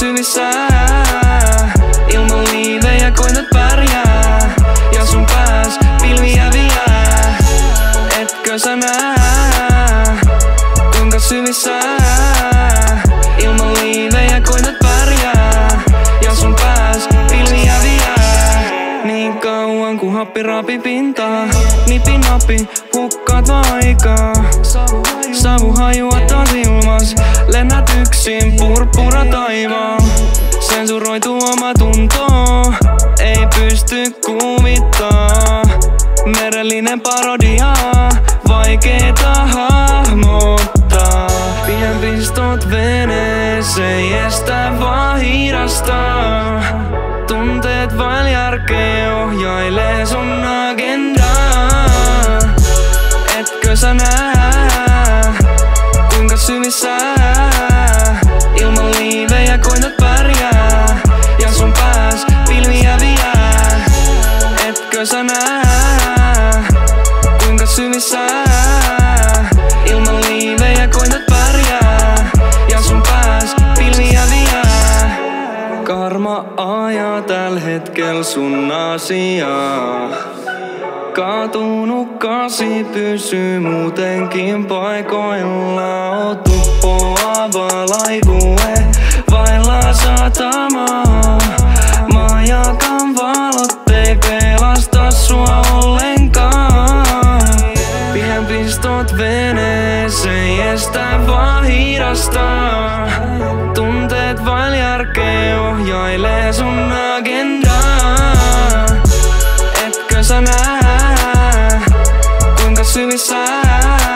syvissä. Ilman liivejä koitat pärjää, ja sun pääs pilviä viää. Etkö sä nää, kuinka syvissä? Ilman liivejä koitat pärjää, ja sun pääs pilviä viää. Niin kauan kun happi rapi pintaa, nipi napi, hukkaat aikaa. Savu hajua taas ilmas, lennät yksin purppura taivaan. Sensuroitu oma tunto, ei pysty kuvittaa. Merellinen parodia, vaikeeta hahmottaa. Pienpistot veneeseen, estä vaan hidastaa. Tunteet vain järkeä ohjailee sun agendaa. Etkö sä nää, kuinka syvissä? Ilman liivejä koitat pärjää, ja sun pääs pilviä viää. Etkö sä nää, kuinka syvissä? Ilman liivejä koitat pärjää, ja sun pääs pilviä viää. Karma ajaa tällä hetkellä sun asiaa. Kaatunut kasi pysyy muutenkin paikoilla. Oot uppoava laivue vailla satamaa. Majakan valot ei pelasta sua ollenkaan. Pienpistot veneeseen, estä vaan hidastaa. Tunteet vain järkeä ohjailee sun agendaa. Etkö sä nää, kuinka syvissä?